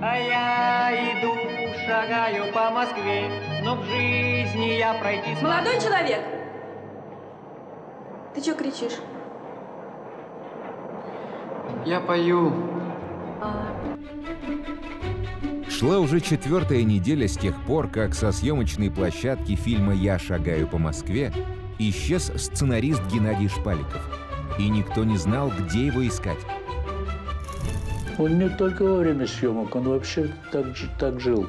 А я иду, шагаю по Москве, но в жизни я пройти смогу. Молодой человек! Ты чё кричишь? Я пою. Шла уже 4-я неделя с тех пор, как со съемочной площадки фильма «Я шагаю по Москве» исчез сценарист Геннадий Шпаликов. И никто не знал, где его искать. Он не только во время съемок, он вообще так жил.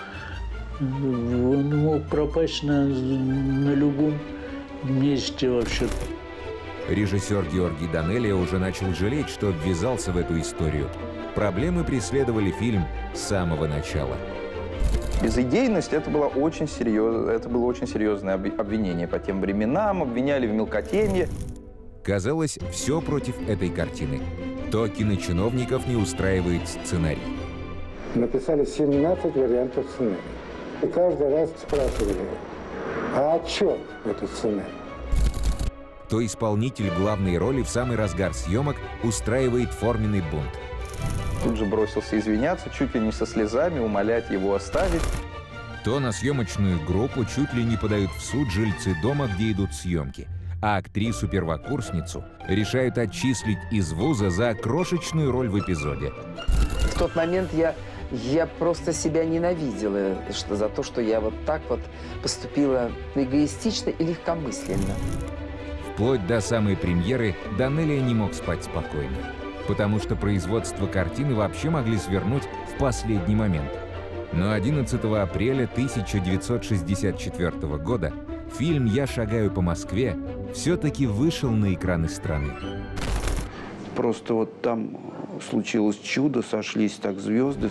Он мог пропасть на любом месте вообще. Режиссер Георгий Данелия уже начал жалеть, что ввязался в эту историю. Проблемы преследовали фильм с самого начала. Безидейность — это было очень серьезное обвинение по тем временам, обвиняли в мелкотемье. Казалось, все против этой картины. То киночиновников не устраивает сценарий. Написали 17 вариантов сценария. И каждый раз спрашивали, а о чем этот сценарий? То исполнитель главной роли в самый разгар съемок устраивает форменный бунт. Тут же бросился извиняться, чуть ли не со слезами, умолять его оставить. То на съемочную группу чуть ли не подают в суд жильцы дома, где идут съемки. А актрису-первокурсницу решают отчислить из вуза за крошечную роль в эпизоде. В тот момент я просто себя ненавидела за то, что я вот так вот поступила эгоистично и легкомысленно. Вплоть до самой премьеры Данелия не мог спать спокойно, потому что производство картины вообще могли свернуть в последний момент. Но 11 апреля 1964 года фильм «Я шагаю по Москве» все-таки вышел на экраны страны. Просто вот там случилось чудо, сошлись так звезды.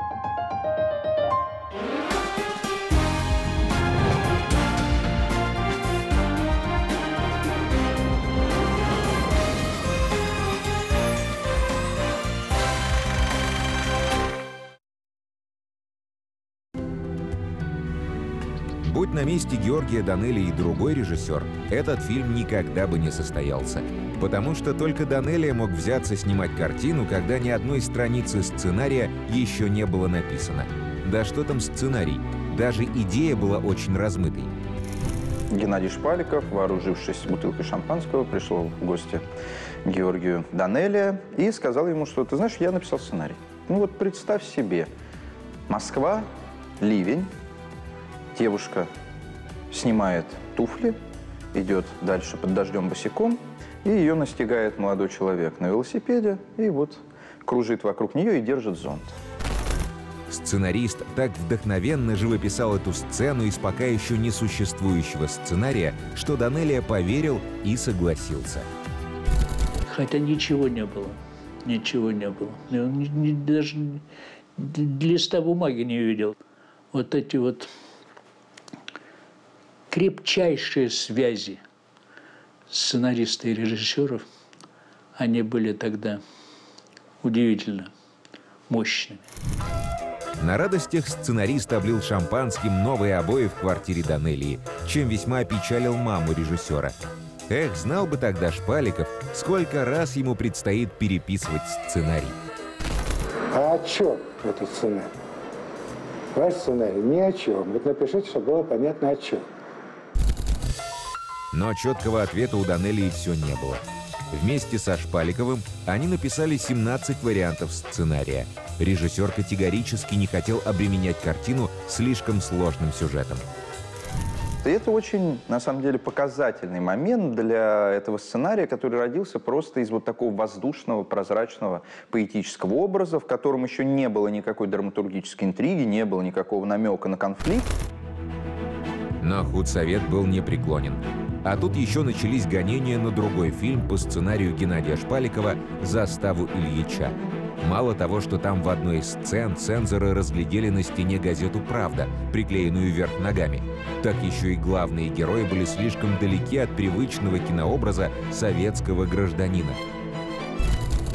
Будь на месте Георгия Данелия и другой режиссер, этот фильм никогда бы не состоялся. Потому что только Данелия мог взяться снимать картину, когда ни одной страницы сценария еще не было написано. Да что там сценарий? Даже идея была очень размытой. Геннадий Шпаликов, вооружившись бутылкой шампанского, пришел в гости к Георгию Данелия и сказал ему, что, ты знаешь, я написал сценарий. Ну вот представь себе, Москва, ливень, девушка снимает туфли, идет дальше под дождем босиком, и ее настигает молодой человек на велосипеде, и вот кружит вокруг нее и держит зонт. Сценарист так вдохновенно живописал эту сцену из пока еще не существующего сценария, что Данелия поверил и согласился. Хотя ничего не было. Ничего не было. И он даже листа бумаги не видел. Вот эти вот крепчайшие связи сценаристов и режиссеров, они были тогда удивительно мощными. На радостях сценарист облил шампанским новые обои в квартире Данелии, чем весьма опечалил маму режиссера. Эх, знал бы тогда Шпаликов, сколько раз ему предстоит переписывать сценарий. А о чем этот сценарий? Ваш сценарий ни о чем. Вот напишите, чтобы было понятно о чем. Но четкого ответа у Данелии все не было. Вместе со Шпаликовым они написали 17 вариантов сценария. Режиссер категорически не хотел обременять картину слишком сложным сюжетом. И это очень, на самом деле, показательный момент для этого сценария, который родился просто из вот такого воздушного, прозрачного, поэтического образа, в котором еще не было никакой драматургической интриги, не было никакого намека на конфликт. Но худсовет был непреклонен. А тут еще начались гонения на другой фильм по сценарию Геннадия Шпаликова «Заставу Ильича». Мало того, что там в одной из сцен цензоры разглядели на стене газету «Правда», приклеенную вверх ногами, так еще и главные герои были слишком далеки от привычного кинообраза советского гражданина.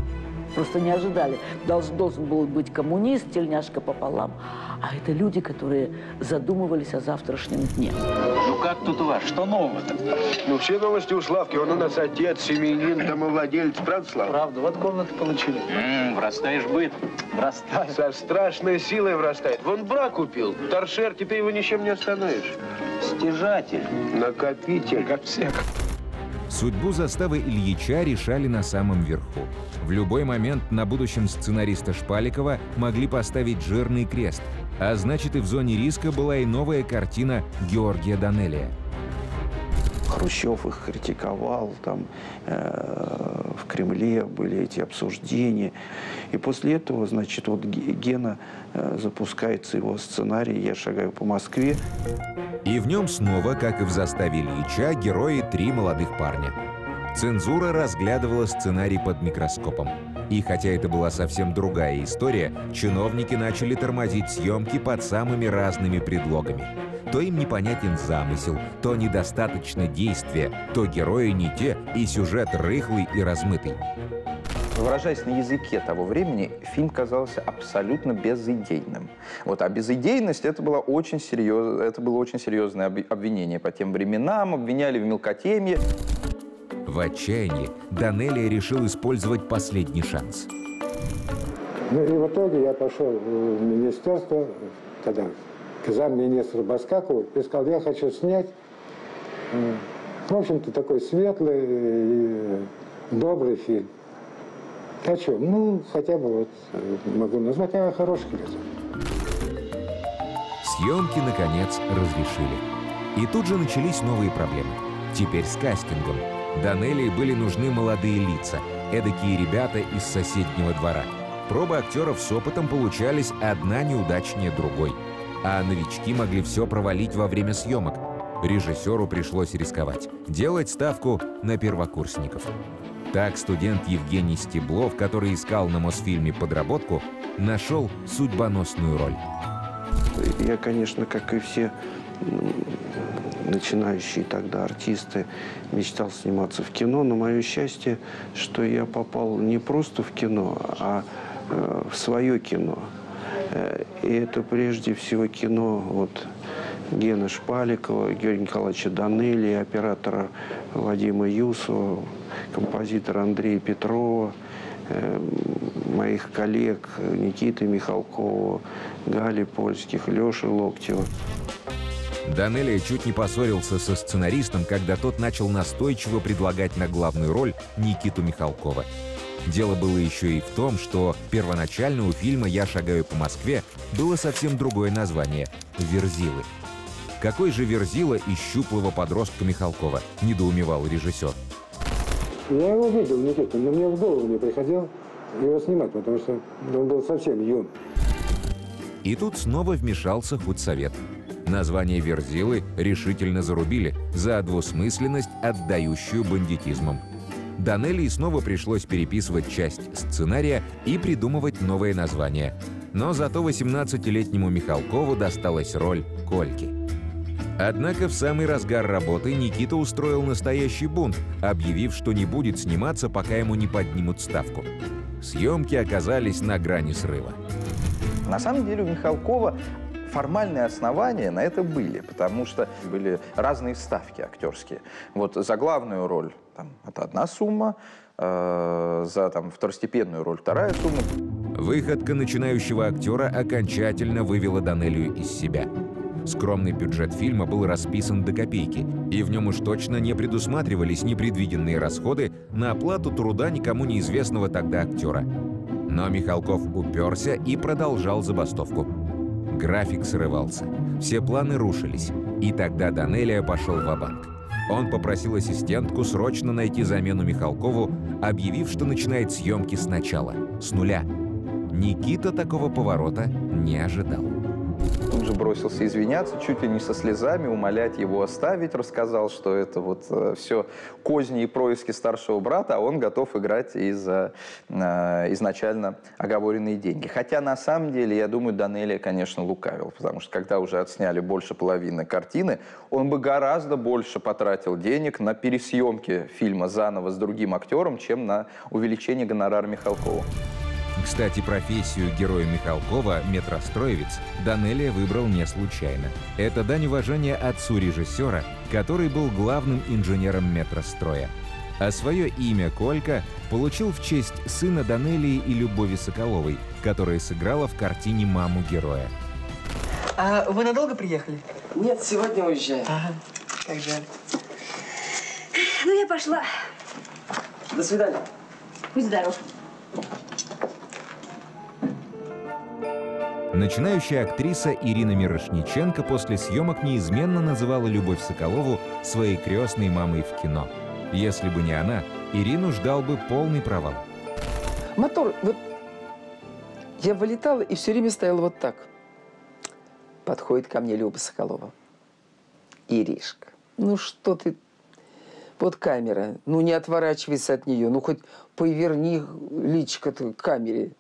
просто не ожидали. Должен был быть коммунист, тельняшка пополам. А это люди, которые задумывались о завтрашнем дне. Ну как тут у вас? Что нового-то? Ну, все новости у Славки. Он у нас отец, семьянин, домовладелец. Правда, Слава? Правда, вот комнату получили. Врастаешь быт. Врастаешь. Со страшной силой врастает. Вон брак купил. Торшер, теперь его ничем не остановишь. Стяжатель. Накопитель. Как всех. Судьбу заставы Ильича решали на самом верху. В любой момент на будущем сценариста Шпаликова могли поставить жирный крест, а значит, и в зоне риска была и новая картина Георгия Данелия. Хрущев их критиковал, там в Кремле были эти обсуждения. И после этого, значит, вот Гена запускается его сценарий «Я шагаю по Москве». И в нем снова, как и в заставе Ильича, герои три молодых парня. Цензура разглядывала сценарий под микроскопом. И хотя это была совсем другая история, чиновники начали тормозить съемки под самыми разными предлогами. То им непонятен замысел, то недостаточно действия, то герои не те, и сюжет рыхлый и размытый. Выражаясь на языке того времени, фильм казался абсолютно безидейным. Вот, а безидейность это было очень серьезное обвинение по тем временам, обвиняли в мелкотемье. В отчаянии Данелия решил использовать последний шанс. Ну и в итоге я пошел в министерство, тогда к замминистру Баскакову, и сказал, я хочу снять, в общем-то, такой светлый и добрый фильм. А что? Ну, хотя бы вот могу назвать, хороший клип. Съемки, наконец, разрешили. И тут же начались новые проблемы. Теперь с кастингом. Данелии были нужны молодые лица, эдакие ребята из соседнего двора. Пробы актеров с опытом получались одна неудачнее другой. А новички могли все провалить во время съемок. Режиссеру пришлось рисковать, делать ставку на первокурсников. Так студент Евгений Стеблов, который искал на Мосфильме подработку, нашел судьбоносную роль. Я, конечно, как и все начинающие тогда артисты, мечтал сниматься в кино, но мое счастье, что я попал не просто в кино, а в свое кино. И это прежде всего кино вот Гены Шпаликова, Георгия Николаевича Данелия, оператора Вадима Юсова, композитора Андрея Петрова, моих коллег Никиты Михалкова, Гали Польских, Леши Локтева. Данелия чуть не поссорился со сценаристом, когда тот начал настойчиво предлагать на главную роль Никиту Михалкова. Дело было еще и в том, что первоначально у фильма «Я шагаю по Москве» было совсем другое название — «Верзилы». Какой же Верзила из щуплого подростка Михалкова, недоумевал режиссер. Я его видел, Никита, но мне в голову не приходило его снимать, потому что он был совсем юн. И тут снова вмешался худсовет. Название «Верзилы» решительно зарубили за двусмысленность, отдающую бандитизмом. Данелии снова пришлось переписывать часть сценария и придумывать новое название. Но зато 18-летнему Михалкову досталась роль Кольки. Однако в самый разгар работы Никита устроил настоящий бунт, объявив, что не будет сниматься, пока ему не поднимут ставку. Съемки оказались на грани срыва. На самом деле у Михалкова формальные основания на это были, потому что были разные ставки актерские. Вот за главную роль это одна сумма, за второстепенную роль вторая сумма. Выходка начинающего актера окончательно вывела Данелию из себя. Скромный бюджет фильма был расписан до копейки, и в нем уж точно не предусматривались непредвиденные расходы на оплату труда никому неизвестного тогда актера. Но Михалков уперся и продолжал забастовку. График срывался, все планы рушились, и тогда Данелия пошел ва-банк. Он попросил ассистентку срочно найти замену Михалкову, объявив, что начинает съемки сначала, с нуля. Никита такого поворота не ожидал. Он же бросил бросился извиняться, чуть ли не со слезами, умолять его оставить, рассказал, что это вот все козни и происки старшего брата, а он готов играть и за изначально оговоренные деньги. Хотя на самом деле, я думаю, Данелия, конечно, лукавил, потому что когда уже отсняли больше половины картины, он бы гораздо больше потратил денег на пересъемки фильма заново с другим актером, чем на увеличение гонорара Михалкова. Кстати, профессию героя Михалкова, метростроевец, Данелия выбрал не случайно. Это дань уважения отцу режиссера, который был главным инженером метростроя. А свое имя Колька получил в честь сына Данелии и Любови Соколовой, которая сыграла в картине маму героя. А вы надолго приехали? Нет, сегодня уезжаю. Ага, как жаль. Ну, я пошла. До свидания. Будь здоров. Начинающая актриса Ирина Мирошниченко после съемок неизменно называла Любовь Соколову своей крестной мамой в кино. Если бы не она, Ирину ждал бы полный провал. Мотор, вот я вылетала и все время стояла вот так. Подходит ко мне Люба Соколова. Иришка, ну что ты, вот камера, ну не отворачивайся от нее, ну хоть поверни личико-то к камере.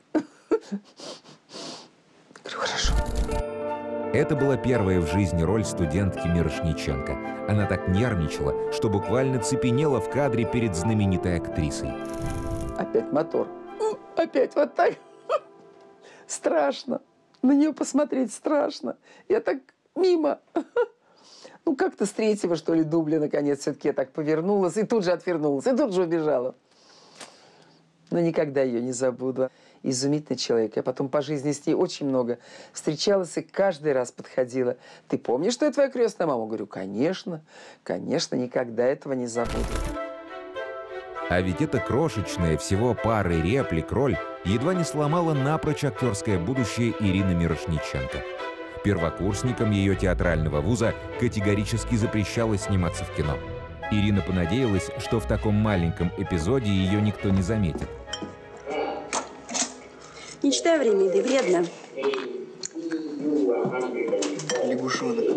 Говорю, хорошо. Это была первая в жизни роль студентки Мирошниченко. Она так нервничала, что буквально цепенела в кадре перед знаменитой актрисой. Опять мотор. Опять вот так. Страшно. На нее посмотреть страшно. Я так мимо. Ну, как-то с третьего, что ли, дубля, наконец, все-таки я так повернулась, и тут же отвернулась, и тут же убежала. Но никогда ее не забуду. Изумительный человек. Я потом по жизни с ней очень много встречалась и каждый раз подходила. Ты помнишь, что я твоя крестная мама? Говорю, конечно, конечно, никогда этого не забуду. А ведь эта крошечная, всего пары реплик роль едва не сломала напрочь актерское будущее Ирины Мирошниченко. Первокурсникам ее театрального вуза категорически запрещалось сниматься в кино. Ирина понадеялась, что в таком маленьком эпизоде ее никто не заметит. Не читай время еды, вредно. Лягушонок.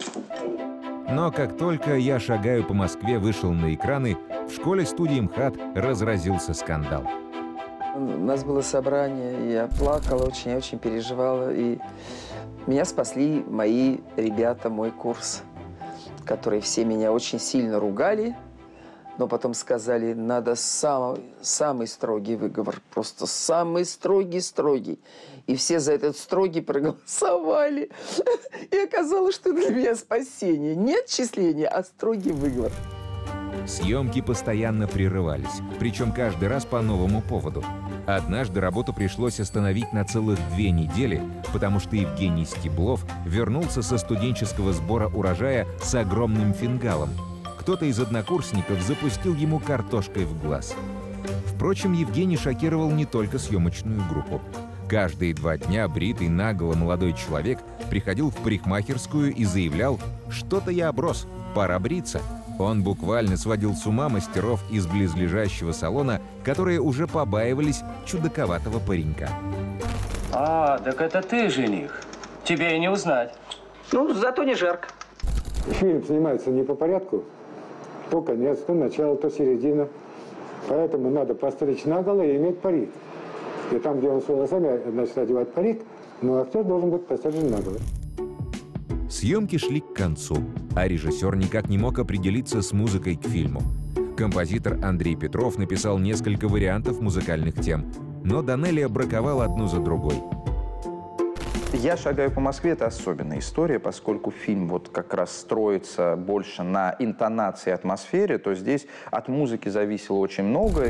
Но как только «Я шагаю по Москве» вышел на экраны, в школе-студии МХАТ разразился скандал. У нас было собрание, я плакала очень, я очень переживала. И меня спасли мои ребята, мой курс, которые все меня очень сильно ругали, но потом сказали, надо самый строгий выговор, просто самый строгий. И все за этот строгий проголосовали. И оказалось, что для меня спасение. Не отчисление, а строгий выговор. Съемки постоянно прерывались, причем каждый раз по новому поводу. Однажды работу пришлось остановить на целых 2 недели, потому что Евгений Стеблов вернулся со студенческого сбора урожая с огромным фингалом. Кто-то из однокурсников запустил ему картошкой в глаз. Впрочем, Евгений шокировал не только съемочную группу. Каждые 2 дня бритый наголо молодой человек приходил в парикмахерскую и заявлял: «Что-то я оброс, пора бриться». Он буквально сводил с ума мастеров из близлежащего салона, которые уже побаивались чудаковатого паренька. А, так это ты, жених. Тебе и не узнать. Ну, зато не жарко. Фильм снимается не по порядку, то конец, то начало, то середина. Поэтому надо постричь наголо и иметь парик. И там, где он с волосами, значит, одевать парик, но актер должен быть пострижен наголо. Съемки шли к концу, а режиссер никак не мог определиться с музыкой к фильму. Композитор Андрей Петров написал несколько вариантов музыкальных тем, но Данелия браковал одну за другой. «Я шагаю по Москве» — это особенная история, поскольку фильм вот как раз строится больше на интонации и атмосфере, то здесь от музыки зависело очень многое.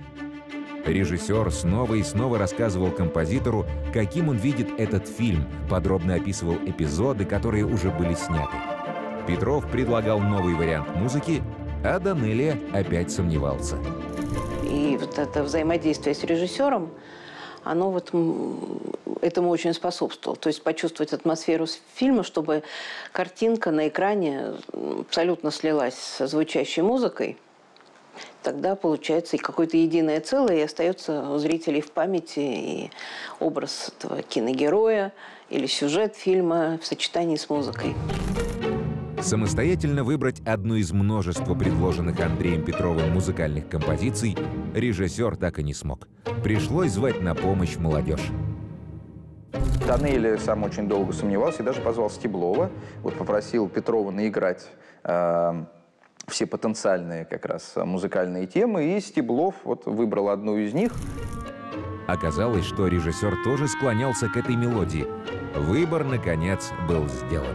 Режиссер снова и снова рассказывал композитору, каким он видит этот фильм, подробно описывал эпизоды, которые уже были сняты. Петров предлагал новый вариант музыки, а Данелия опять сомневался. И вот это взаимодействие с режиссером, оно вот этому очень способствовало. То есть почувствовать атмосферу фильма, чтобы картинка на экране абсолютно слилась со звучащей музыкой. Тогда получается и какое-то единое целое, и остается у зрителей в памяти и образ этого киногероя или сюжет фильма в сочетании с музыкой. Самостоятельно выбрать одну из множества предложенных Андреем Петровым музыкальных композиций режиссер так и не смог. Пришлось звать на помощь молодежь. Данелия сам очень долго сомневался и даже позвал Стеблова. Вот попросил Петрова наиграть все потенциальные как раз музыкальные темы, и Стеблов вот выбрал одну из них. Оказалось, что режиссер тоже склонялся к этой мелодии. Выбор, наконец, был сделан.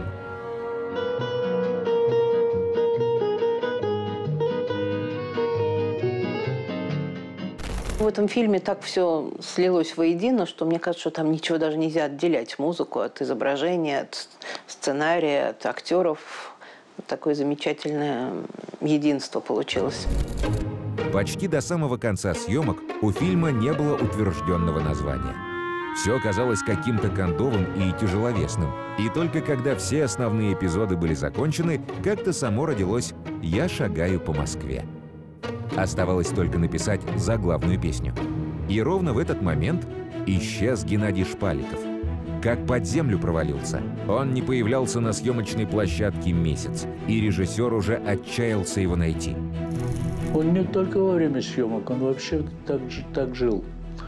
В этом фильме так все слилось воедино, что мне кажется, что там ничего даже нельзя отделять. Музыку от изображения, от сценария, от актеров. Такое замечательное единство получилось. Почти до самого конца съемок у фильма не было утвержденного названия. Все казалось каким-то кондовым и тяжеловесным. И только когда все основные эпизоды были закончены, как-то само родилось «Я шагаю по Москве». Оставалось только написать заглавную песню. И ровно в этот момент исчез Геннадий Шпаликов. Как под землю провалился. Он не появлялся на съемочной площадке месяц, и режиссер уже отчаялся его найти. Он не только во время съемок, он вообще так жил.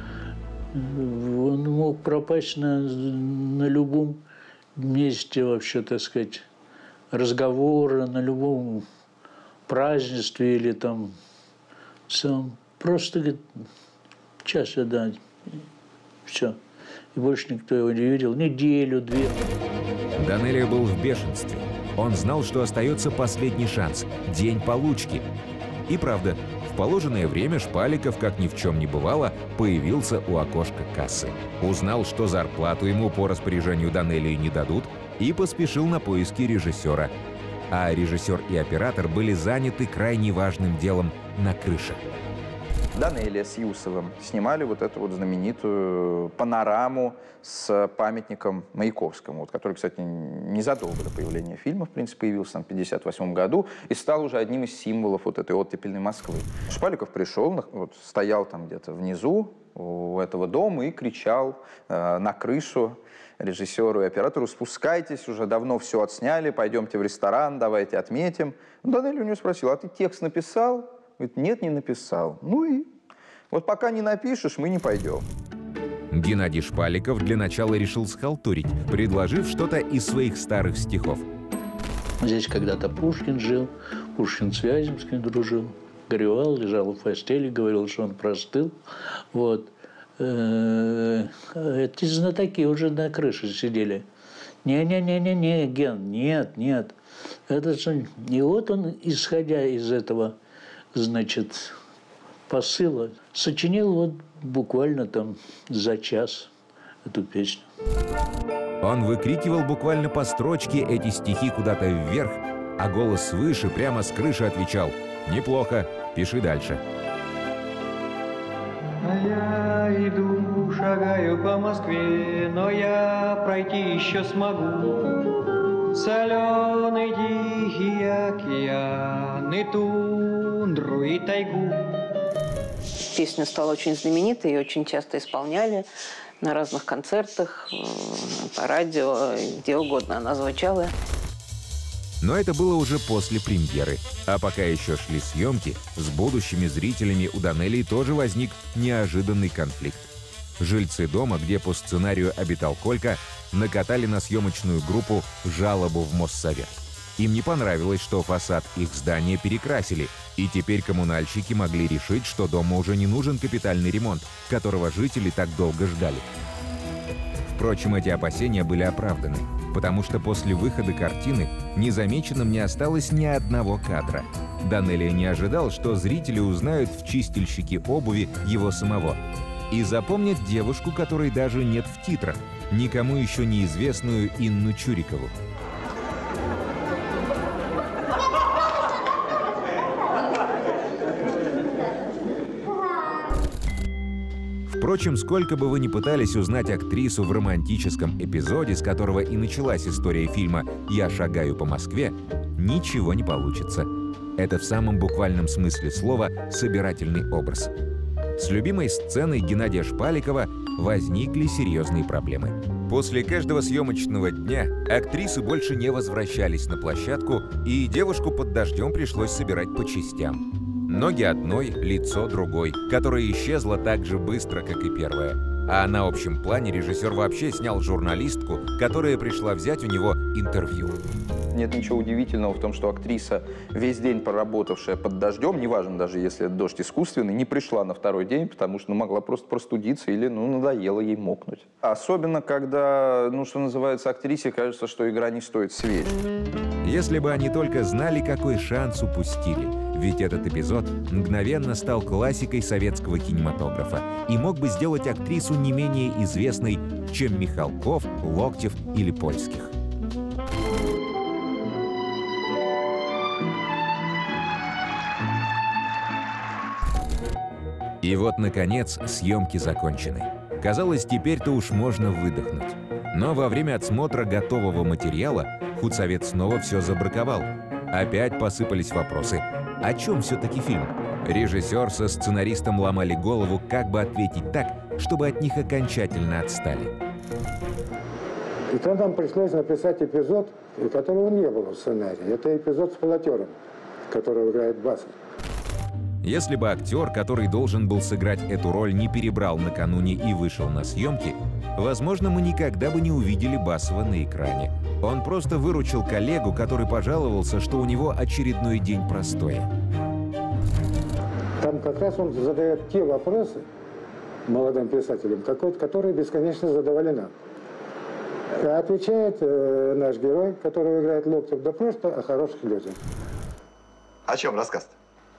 Он мог пропасть на любом месте, вообще, так сказать, разговора, на любом празднестве или там сам. Просто, говорит, час, да, все. И больше никто его не видел. Неделю, две. Данелия был в бешенстве. Он знал, что остается последний шанс – день получки. И правда, в положенное время Шпаликов, как ни в чем не бывало, появился у окошка кассы. Узнал, что зарплату ему по распоряжению Данелии не дадут, и поспешил на поиски режиссера. А режиссер и оператор были заняты крайне важным делом на крыше. Данелия с Юсовым снимали вот эту вот знаменитую панораму с памятником Маяковскому, вот, который, кстати, незадолго до появления фильма, в принципе, появился там в 1958 году и стал уже одним из символов вот этой оттепельной Москвы. Шпаликов пришел, вот, стоял там где-то внизу у этого дома и кричал на крышу режиссеру и оператору: спускайтесь, уже давно все отсняли, пойдемте в ресторан, давайте отметим. Данелия у него спросил: а ты текст написал? Говорит: нет, не написал. Ну и вот пока не напишешь, мы не пойдем. Геннадий Шпаликов для начала решил схалтурить, предложив что-то из своих старых стихов. Здесь когда-то Пушкин жил, Пушкин с Вяземским дружил, горевал, лежал в постели, говорил, что он простыл. Вот. Эти знатоки уже на крыше сидели. Не-не-не-не-не, Ген, нет. Это же... И вот он, исходя из этого, значит, посыла, сочинил вот буквально там за час эту песню. Он выкрикивал буквально по строчке эти стихи куда-то вверх, а голос свыше прямо с крыши отвечал: «Неплохо, пиши дальше». Я иду, шагаю по Москве, но я пройти еще смогу. Соленый тихий океан, и тундру, и тайгу. Песня стала очень знаменитой, ее очень часто исполняли на разных концертах, по радио, где угодно она звучала. Но это было уже после премьеры. А пока еще шли съемки, с будущими зрителями у Данелии тоже возник неожиданный конфликт. Жильцы дома, где по сценарию обитал Колька, накатали на съемочную группу жалобу в Моссовет. Им не понравилось, что фасад их здания перекрасили, и теперь коммунальщики могли решить, что дому уже не нужен капитальный ремонт, которого жители так долго ждали. Впрочем, эти опасения были оправданы, потому что после выхода картины незамеченным не осталось ни одного кадра. Данелия не ожидал, что зрители узнают в чистильщике обуви его самого и запомнят девушку, которой даже нет в титрах, никому еще неизвестную Инну Чурикову. Впрочем, сколько бы вы ни пытались узнать актрису в романтическом эпизоде, с которого и началась история фильма «Я шагаю по Москве», ничего не получится. Это в самом буквальном смысле слова собирательный образ. С любимой сценой Геннадия Шпаликова возникли серьезные проблемы. После каждого съемочного дня актрисы больше не возвращались на площадку, и девушку под дождем пришлось собирать по частям. Ноги одной, лицо другой, которое исчезло так же быстро, как и первое. А на общем плане режиссер вообще снял журналистку, которая пришла взять у него интервью. Нет ничего удивительного в том, что актриса, весь день проработавшая под дождем, неважно даже если дождь искусственный, не пришла на второй день, потому что могла просто простудиться или надоело ей мокнуть. Особенно, когда, что называется, актрисе кажется, что игра не стоит свеч. Если бы они только знали, какой шанс упустили. Ведь этот эпизод мгновенно стал классикой советского кинематографа и мог бы сделать актрису не менее известной, чем Михалков, Локтев или Польских. И вот, наконец, съемки закончены. Казалось, теперь-то уж можно выдохнуть. Но во время отсмотра готового материала худсовет снова все забраковал. Опять посыпались вопросы. О чем все-таки фильм? Режиссер со сценаристом ломали голову, как бы ответить так, чтобы от них окончательно отстали. И тогда нам пришлось написать эпизод, которого не было в сценарии. Это эпизод с полотером, который играет Басов. Если бы актер, который должен был сыграть эту роль, не перебрал накануне и вышел на съемки, возможно, мы никогда бы не увидели Басова на экране. Он просто выручил коллегу, который пожаловался, что у него очередной день простоя. Там как раз он задает те вопросы молодым писателям, которые бесконечно задавали нам. А отвечает наш герой, которого играет Локтев, да просто о хороших людях. О чем рассказ-то?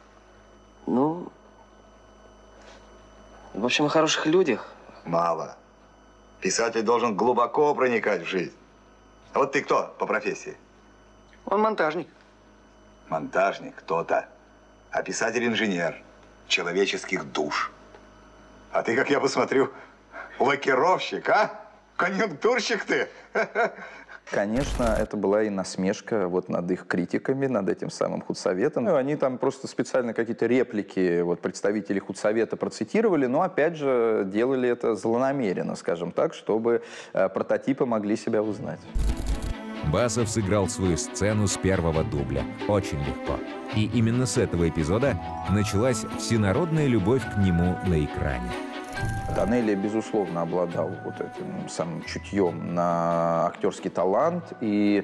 В общем, о хороших людях. Мало. Писатель должен глубоко проникать в жизнь. А вот ты кто по профессии? Он монтажник. Монтажник, кто-то. А писатель-инженер человеческих душ. А ты, как я посмотрю, лакировщик, а? Конъюнктурщик ты. Конечно, это была и насмешка над их критиками, над этим самым худсоветом. Они там просто специально какие-то реплики представителей худсовета процитировали, но опять же делали это злонамеренно, скажем так, чтобы прототипы могли себя узнать. Басов сыграл свою сцену с первого дубля. Очень легко. И именно с этого эпизода началась всенародная любовь к нему на экране. Данелия, безусловно, обладал этим самым чутьем на актерский талант и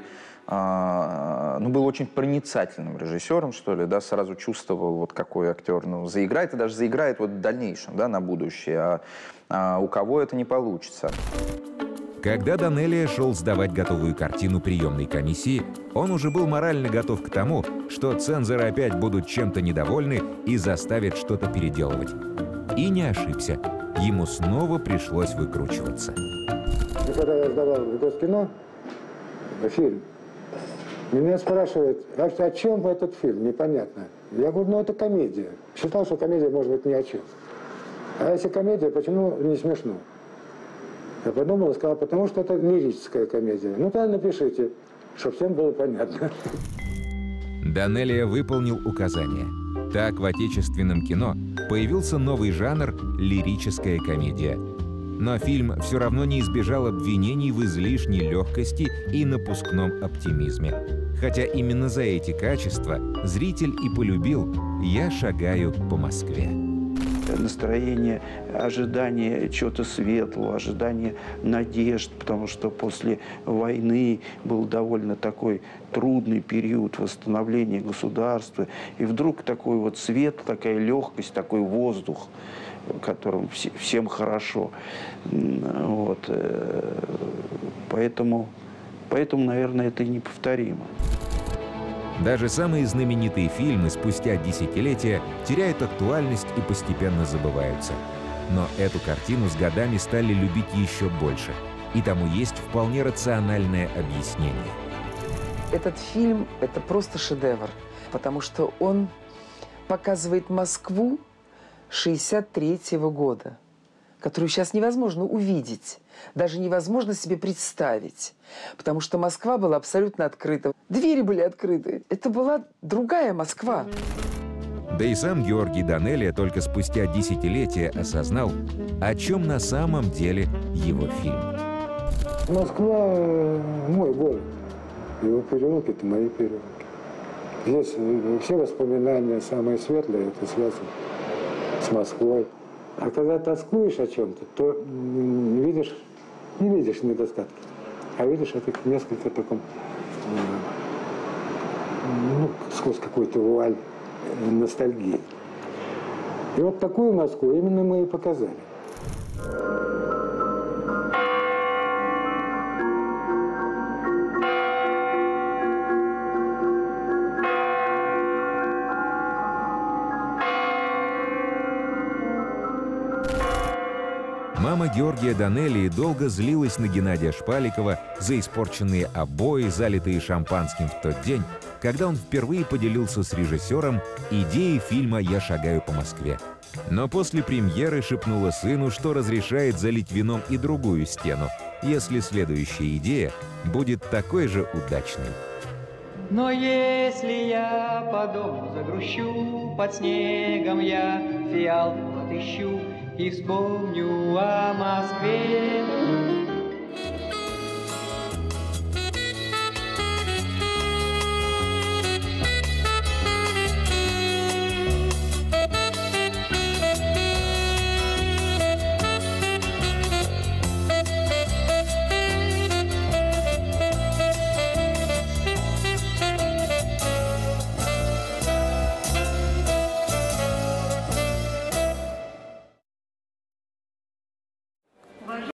был очень проницательным режиссером, что ли, да, сразу чувствовал, какой актер заиграет, и даже заиграет в дальнейшем, да, на будущее, а у кого это не получится. Когда Данелия шел сдавать готовую картину приемной комиссии, он уже был морально готов к тому, что цензоры опять будут чем-то недовольны и заставят что-то переделывать. И не ошибся. Ему снова пришлось выкручиваться. И когда я сдавал в Госкино фильм, меня спрашивают, о чем этот фильм, непонятно. Я говорю, это комедия. Считал, что комедия может быть ни о чем. А если комедия, почему не смешно? Я подумал и сказал, потому что это лирическая комедия. Тогда напишите, чтобы всем было понятно. Данелия выполнил указания. Так в отечественном кино появился новый жанр – лирическая комедия. Но фильм все равно не избежал обвинений в излишней легкости и напускном оптимизме. Хотя именно за эти качества зритель и полюбил «Я шагаю по Москве». Настроение, ожидание чего-то светлого, ожидание надежд, потому что после войны был довольно такой трудный период восстановления государства. И вдруг такой свет, такая легкость, такой воздух, которым всем хорошо. Поэтому, наверное, это неповторимо. Даже самые знаменитые фильмы спустя десятилетия теряют актуальность и постепенно забываются. Но эту картину с годами стали любить еще больше. И тому есть вполне рациональное объяснение. Этот фильм – это просто шедевр, потому что он показывает Москву 1963 года, которую сейчас невозможно увидеть, даже невозможно себе представить. Потому что Москва была абсолютно открыта. Двери были открыты. Это была другая Москва. Да и сам Георгий Данелия только спустя десятилетия осознал, о чем на самом деле его фильм. Москва мой город. Его переулки – это мои переулки. Здесь все воспоминания, самые светлые, это связано с Москвой. А когда тоскуешь о чем-то, то не видишь недостатки, а видишь это несколько таком, сквозь какую-то вуаль ностальгии. И вот такую Москву именно мы и показали. Мама Георгия Данелии долго злилась на Геннадия Шпаликова за испорченные обои, залитые шампанским в тот день, когда он впервые поделился с режиссером идеей фильма «Я шагаю по Москве». Но после премьеры шепнула сыну, что разрешает залить вином и другую стену, если следующая идея будет такой же удачной. Но если я по дому загрущу, под снегом я фиалку отыщу и вспомню о Москве.